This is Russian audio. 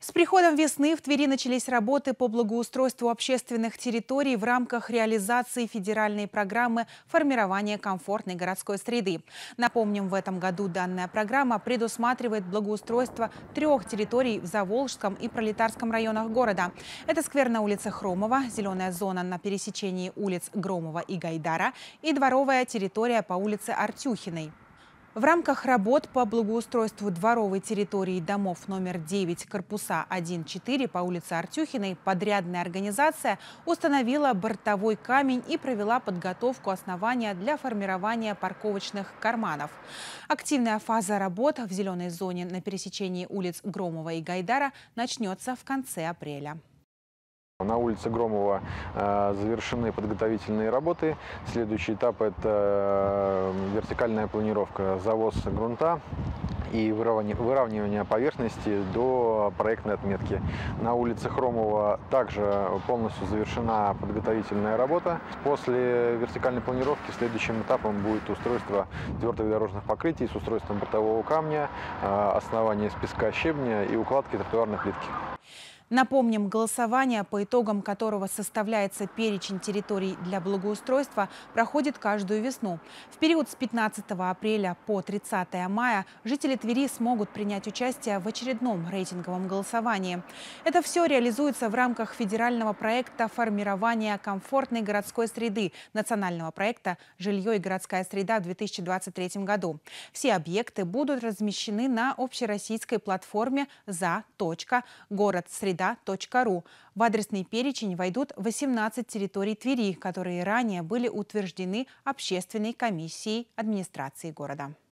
С приходом весны в Твери начались работы по благоустройству общественных территорий в рамках реализации федеральной программы формирования комфортной городской среды. Напомним, в этом году данная программа предусматривает благоустройство 3 территорий в Заволжском и Пролетарском районах города. Это сквер на улице Хромова, зеленая зона на пересечении улиц Громова и Гайдара и дворовая территория по улице Артюхиной. В рамках работ по благоустройству дворовой территории домов номер 9, корпуса 1-4 по улице Артюхиной подрядная организация установила бортовой камень и провела подготовку основания для формирования парковочных карманов. Активная фаза работ в зеленой зоне на пересечении улиц Громова и Гайдара начнется в конце апреля. На улице Громова завершены подготовительные работы. Следующий этап – это вертикальная планировка, завоз грунта и выравнивание поверхности до проектной отметки. На улице Хромова также полностью завершена подготовительная работа. После вертикальной планировки следующим этапом будет устройство твердых дорожных покрытий с устройством бортового камня, основание из песка, щебня и укладки тротуарной плитки. Напомним, голосование, по итогам которого составляется перечень территорий для благоустройства, проходит каждую весну. В период с 15 апреля по 30 мая жители Твери смогут принять участие в очередном рейтинговом голосовании. Это все реализуется в рамках федерального проекта формирования комфортной городской среды, национального проекта «Жилье и городская среда» в 2023 году. Все объекты будут размещены на общероссийской платформе za.городсреда.ру. В адресный перечень войдут 18 территорий Твери, которые ранее были утверждены общественной комиссией администрации города.